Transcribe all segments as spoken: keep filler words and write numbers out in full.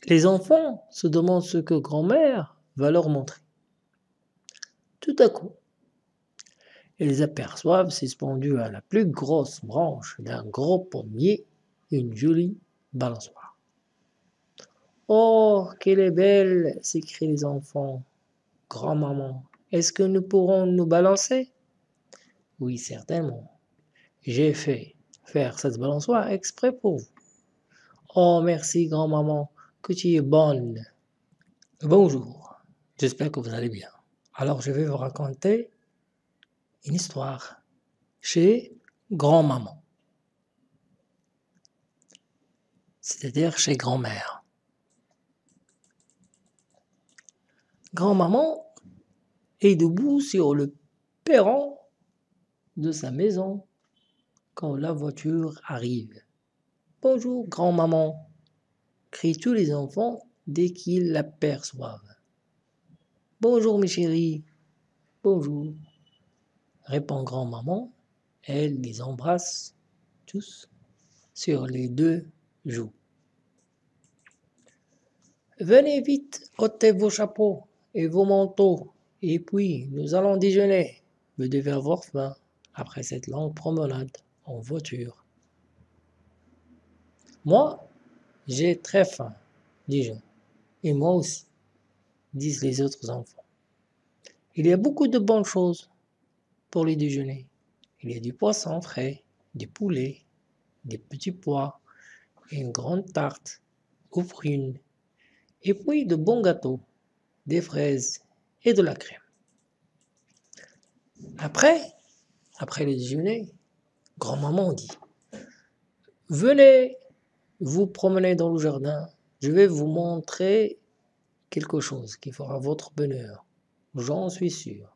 Les enfants se demandent ce que grand-mère va leur montrer. Tout à coup, ils aperçoivent suspendue à la plus grosse branche d'un gros pommier une jolie balançoire. Oh, qu'elle est belle! S'écrient les enfants. Grand-maman, est-ce que nous pourrons nous balancer? Oui, certainement. J'ai fait faire cette balançoire exprès pour vous. Oh, merci, grand-maman, que tu es bonne. Bonjour, j'espère que vous allez bien. Alors, je vais vous raconter une histoire chez grand-maman, c'est-à-dire chez grand-mère. Grand-maman est debout sur le perron de sa maison quand la voiture arrive. Bonjour, grand-maman, crient tous les enfants dès qu'ils l'aperçoivent. Bonjour, mes chéris, bonjour, répond grand-maman. Elle les embrasse tous sur les deux joues. Venez vite, ôtez vos chapeaux et vos manteaux, et puis nous allons déjeuner. Vous devez avoir faim après cette longue promenade en voiture. Moi, j'ai très faim, dis-je. Et moi aussi, disent les autres enfants. Il y a beaucoup de bonnes choses pour les déjeuners. Il y a du poisson frais, du poulet, des petits pois, une grande tarte aux prunes, et puis de bons gâteaux, des fraises et de la crème. Après, après le déjeuner, grand-maman dit: venez vous promener dans le jardin, je vais vous montrer quelque chose qui fera votre bonheur, j'en suis sûr.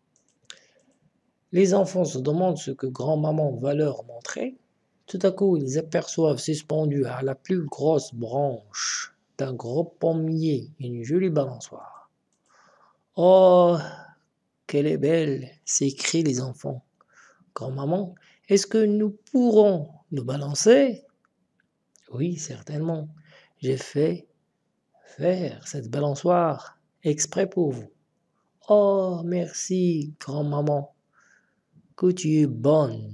Les enfants se demandent ce que grand-maman va leur montrer. Tout à coup, ils aperçoivent suspendue à la plus grosse branche d'un gros pommier une jolie balançoire. Oh, qu'elle est belle! S'écrient les enfants. Grand-maman, est-ce que nous pourrons nous balancer? Oui, certainement. J'ai fait faire cette balançoire exprès pour vous. Oh, merci, grand-maman, que tu es bonne.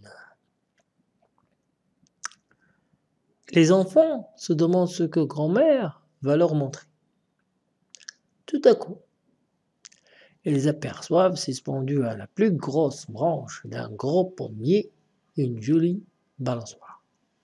Les enfants se demandent ce que grand-mère va leur montrer. Tout à coup, ils aperçoivent suspendue à la plus grosse branche d'un gros pommier une jolie balançoire.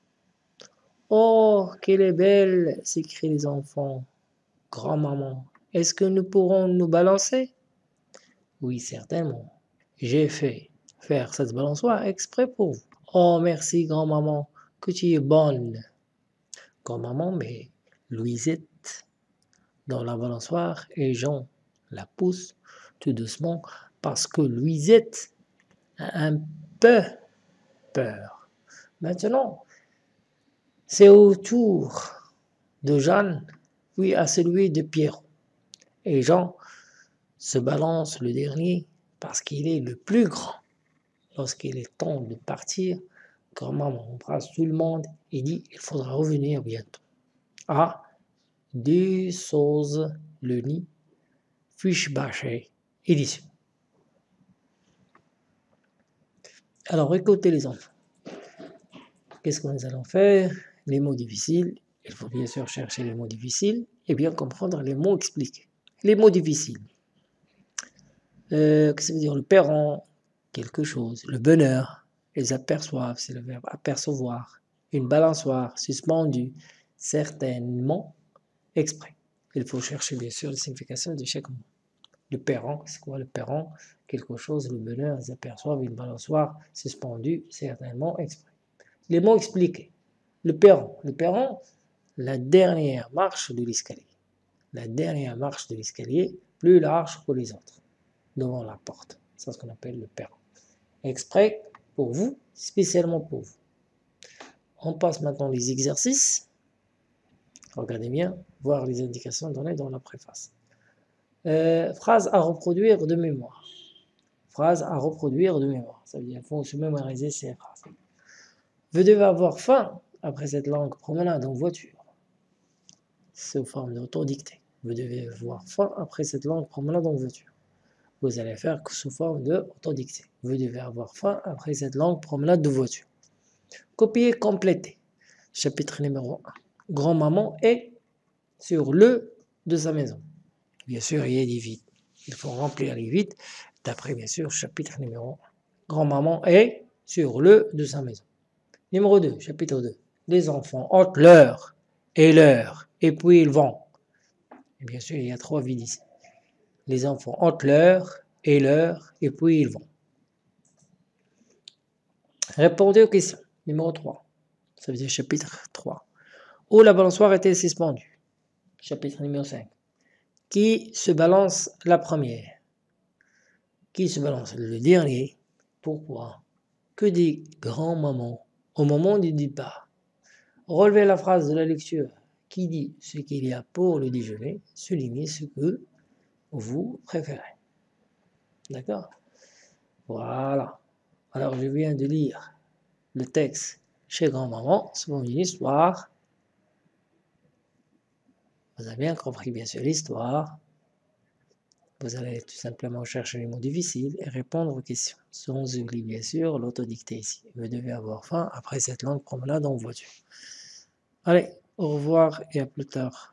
Oh, qu'elle est belle! S'écrient les enfants. Grand-maman, est-ce que nous pourrons nous balancer? Oui, certainement. J'ai fait faire cette balançoire exprès pour vous. Oh, merci, grand-maman, que tu es bonne. Grand-maman met Louisette dans la balançoire et Jean la pousse tout doucement parce que Louisette a un peu peur. Maintenant, c'est au tour de Jeanne, puis à celui de Pierrot. Et Jean se balance le dernier parce qu'il est le plus grand. Lorsqu'il est temps de partir, grand-maman embrasse tout le monde et dit: il faudra revenir bientôt. Ah, deux choses le nid, fiche bâché, édition. Alors écoutez les enfants, qu'est-ce que nous allons faire? Les mots difficiles, il faut bien sûr chercher les mots difficiles et bien comprendre les mots expliqués. Les mots difficiles, euh, qu'est-ce que ça veut dire? Le perron, quelque chose, le bonheur, ils aperçoivent, c'est le verbe apercevoir, une balançoire suspendue, certainement exprès. Il faut chercher bien sûr la signification de chaque mot. Le perron, c'est quoi le perron? Quelque chose, le bonheur, ils aperçoivent une balançoire suspendue, certainement exprès. Les mots expliqués. Le perron. Le perron, la dernière marche de l'escalier. La dernière marche de l'escalier, plus large que les autres, devant la porte. C'est ce qu'on appelle le perron. Exprès pour vous, spécialement pour vous. On passe maintenant les exercices. Regardez bien, voir les indications données dans la préface. Euh, phrase à reproduire de mémoire. Phrase à reproduire de mémoire. Ça veut dire qu'il faut se mémoriser ces phrases. Vous devez avoir faim après cette longue promenade en voiture. sous forme d'autodictée. Vous devez avoir faim après cette longue promenade en voiture. Vous allez faire sous forme d'autodictée. Vous devez avoir faim après cette longue promenade de voiture. Copier, compléter. Chapitre numéro un. Grand-maman est sur le de sa maison. Bien sûr, il y a des vides. Il faut remplir les vides d'après, bien sûr, chapitre numéro un. Grand-maman est sur le de sa maison. Numéro deux, chapitre deux. Les enfants ôtent l'heure et l'heure, et puis ils vont. Et bien sûr, il y a trois vides ici. Les enfants ôtent l'heure et l'heure, et puis ils vont. Répondez aux questions. Numéro trois. Ça veut dire chapitre trois. Où la balançoire était suspendue. Chapitre numéro cinq. Qui se balance la première? Qui se balance le dernier? Pourquoi? Que dit grand-maman au moment du départ? Relevez la phrase de la lecture qui dit ce qu'il y a pour le déjeuner. Soulignez ce que vous préférez. D'accord? Voilà. Alors, je viens de lire le texte chez grand-maman, selon une histoire. Vous avez bien compris, bien sûr, l'histoire. Vous allez tout simplement chercher les mots difficiles et répondre aux questions. Sans oublier, bien sûr, l'autodictée ici. Vous devez avoir faim après cette longue promenade en voiture. Allez, au revoir et à plus tard.